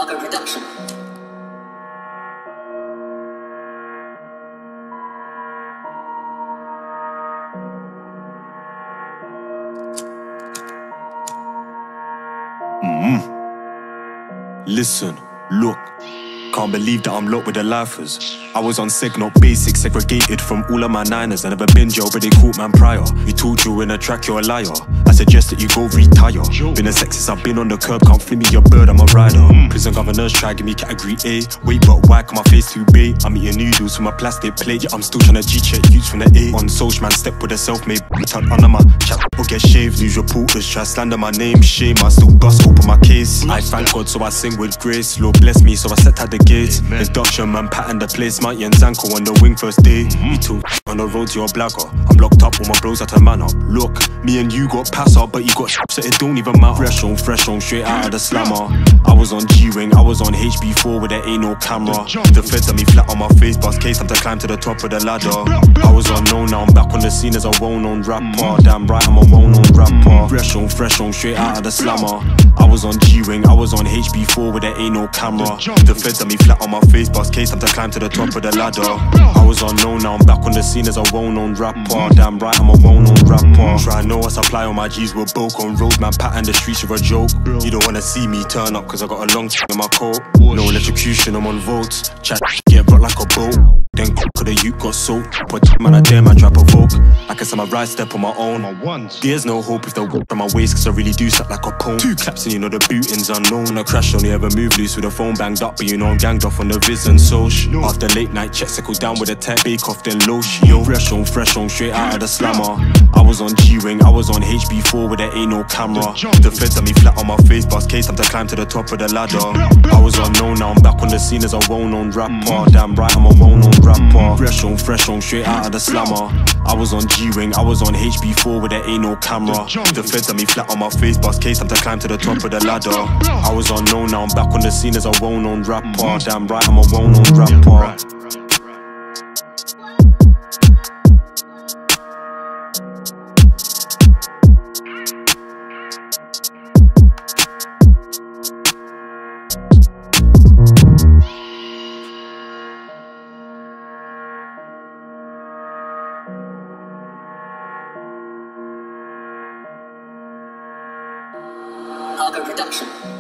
Hargo production. Listen, look, can't believe that I'm locked with the lifers. I was on seg, not basic, segregated from all of my niners. I never been jail, but they caught man prior. You told you in a track, you're a liar. I suggest that you go retire. Been a sex since I've been on the curb, can't flip me your bird, I'm a rider. Prison governors try give me category A. Wait, but why can my face too big? I'm eating noodles from a plastic plate. Yeah, I'm still trying to G-check yutes from the A. On social man, step with a self-made tuck under my chat or get shaved. News reporters try slander my name, shame. I still bust open my case. I thank God, so I sing with grace. Lord bless me, so I set out the gates. Induction man, pattern the place. Mighty and Zanco on the wing first day. You two on the road to your blagger. I'm locked up, all my bros had to man up. Look, me and you got pass up, but you got so it don't even matter. Fresh on, straight out of the slammer. I was on G-Wing, I was on HB4 where there ain't no camera. The feds had me flat on my face, bust case, time to climb to the top of the ladder. I was unknown, now I'm back on the scene as a well-known rapper. Damn right, I'm a well-known rapper. Fresh on, straight out of the slammer. I was on G-Wing, I was on HB4 where there ain't no camera. The feds had me flat on my face, bust case, time to climb to the top of the ladder. I was unknown, now I'm back on the scene as a well-known rapper. Damn right, I'm a well-known rapper. Try know I supply on my G's with bulk on road, man, pattern the streets with a joke. You don't wanna see me turn up cause I got a long in my coat. No electrocution, I'm on votes. Chat get brought like a boat. Then cause the youth got soaked. But man, I dare man try provoke. I guess I'm a right step on my own. There's no hope if they whip from my waist, cause I really do suck like a pone. 2 claps and you know the booting's unknown. I crash only ever move loose with the phone banged up, but you know I'm ganged off on the viz and social. After late night checks, I go down with a tech bake off, then low yo. Fresh on, straight out of the slammer. I was on G-Wing, I was on HB4 where there ain't no camera. The feds had me flat on my face, bust case, time to climb to the top of the ladder. I was unknown, now I'm back on the scene as a well-known rapper. Damn right, I'm a well-known rapper. Fresh on, straight out of the slammer. I was on G-Wing, I was on HB4 where there ain't no camera. The feds had me flat on my face, bust case, time to climb to the top of the ladder. I was unknown, now I'm back on the scene as a well-known rapper. Damn right, I'm a well-known rapper. Hargo production.